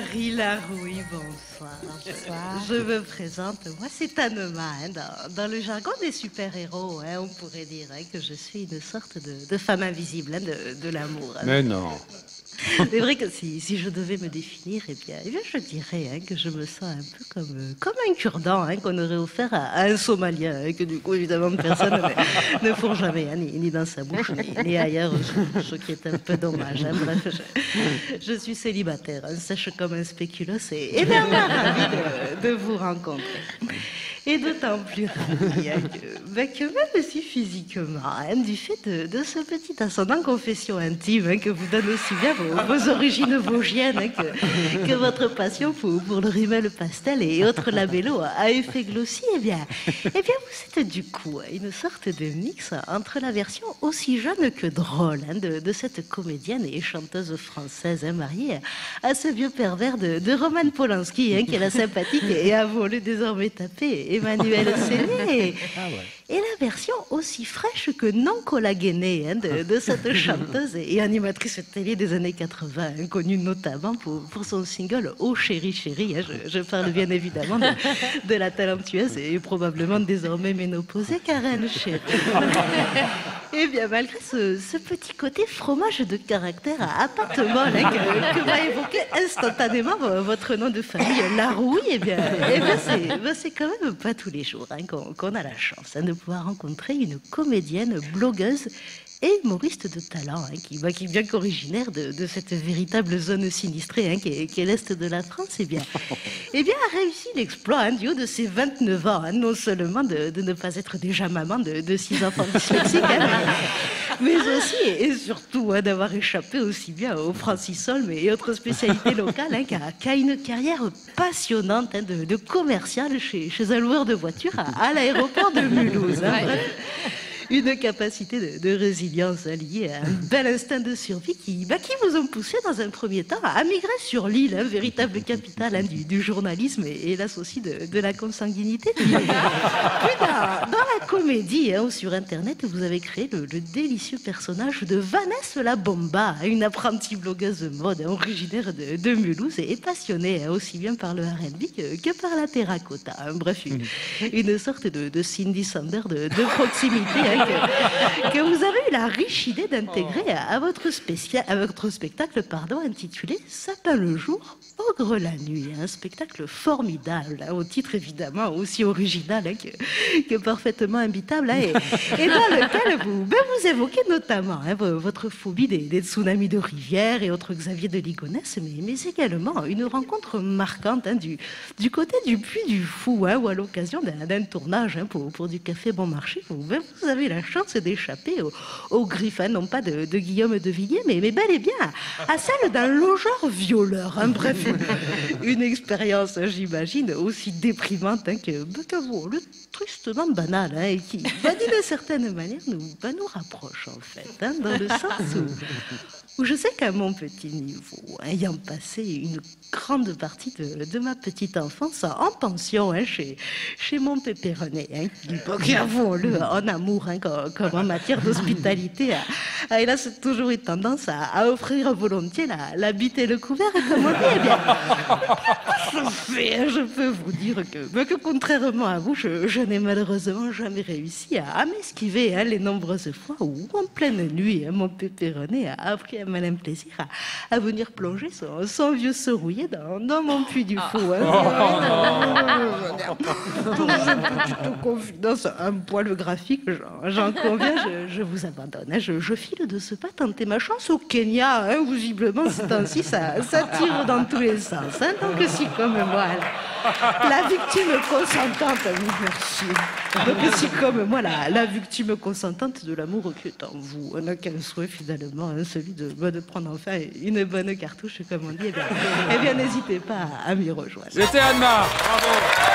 Marie Larouille, bonsoir. Bonsoir. Je me présente, moi c'est Anema. Dans le jargon des super-héros, on pourrait dire que je suis une sorte de femme invisible de l'amour. Mais non. C'est vrai que si je devais me définir, eh bien je dirais que je me sens un peu comme un cure-dent qu'on aurait offert à un Somalien, que du coup évidemment personne ne fourre jamais, ni dans sa bouche, ni ailleurs, ce qui est un peu dommage. Bref, je suis célibataire, sèche comme un spéculoos et vraiment ravie de vous rencontrer. Et d'autant plus ravie que même si physiquement, du fait de ce petit ascendant confession intime que vous donne aussi bien vos origines vosgiennes que votre passion pour le rimel pastel et autres labellos à effet glossy, eh bien vous êtes du coup une sorte de mix entre la version aussi jeune que drôle de cette comédienne et chanteuse française mariée à ce vieux pervers de Roman Polanski qui est la sympathique et avouons-le désormais tapé Emmanuel Séné, et la version aussi fraîche que non collagénée de cette chanteuse et animatrice télé des années 80, connue notamment pour son single Oh chérie chérie. Je parle bien évidemment de la talentueuse et probablement désormais ménopausée Karen Chéri. Eh bien, malgré ce petit côté fromage de caractère à pâte molle que va évoquer instantanément votre nom de famille, Larouille, eh bien c'est quand même pas tous les jours qu'on a la chance de pouvoir rencontrer une comédienne, blogueuse et humoriste de talent, qui est bien qu'originaire de cette véritable zone sinistrée qui est l'Est de la France, eh bien a réussi l'exploit du haut de ses 29 ans, non seulement de ne pas être déjà maman de 6 enfants dyslexiques, mais aussi et surtout d'avoir échappé aussi bien au francisol et autres spécialités locales, qu'à une carrière passionnante de commercial chez un loueur de voitures à l'aéroport de Mulhouse. Bref, une capacité de résilience liée à un bel instinct de survie qui vous ont poussé dans un premier temps à migrer sur l'île, véritable capitale du journalisme et là aussi de la consanguinité. Puis dans la comédie ou sur Internet, vous avez créé le délicieux personnage de Vanessa La Bomba, une apprentie blogueuse de mode originaire de Mulhouse et passionnée aussi bien par le R&B que par la terracotta. Bref, une sorte de Cindy Sander de proximité que vous avez eu la riche idée d'intégrer à votre spectacle intitulé Sapin le jour, Ogre la nuit. Un spectacle formidable, au titre évidemment aussi original que parfaitement imbitable, et dans lequel vous évoquez notamment votre phobie des tsunamis de rivière et autres Xavier de Ligonnès, mais également une rencontre marquante du côté du Puy du Fou, ou à l'occasion d'un tournage pour du Café Bon Marché. Vous avez la chance d'échapper aux griffes, non pas de Guillaume de Villiers, mais bel et bien à celle d'un logeur violeur. Bref, une expérience, j'imagine, aussi déprimante que vous, le tristement banal, et qui, d'une certaine manière, nous rapproche en fait, dans le sens où je sais qu'à mon petit niveau, ayant passé une grande partie de ma petite enfance en pension chez mon pépéronnet, qui avouons-le, en amour comme en matière d'hospitalité, a hélas toujours eu tendance à offrir volontiers la bite et le couvert, comme on dit. Eh bien, je peux vous dire que contrairement à vous, je n'ai malheureusement jamais réussi à m'esquiver les nombreuses fois où, en pleine nuit, mon pépéronnet a pris un malin plaisir à venir plonger son vieux se rouiller dans mon puits du fou. Pour une petite confidence un poil graphique, j'en conviens, je vous abandonne. Je file de ce pas tenter ma chance au Kenya. Visiblement, ce temps-ci, ça tire dans tous les sens. Donc, si comme moi, la victime consentante, oui, merci. Donc, si comme moi, la victime consentante de l'amour qui est en vous, n'a qu'un souhait finalement, celui de prendre enfin une bonne cartouche, comme on dit, eh bien n'hésitez pas à m'y rejoindre. C'était Anema. Bravo.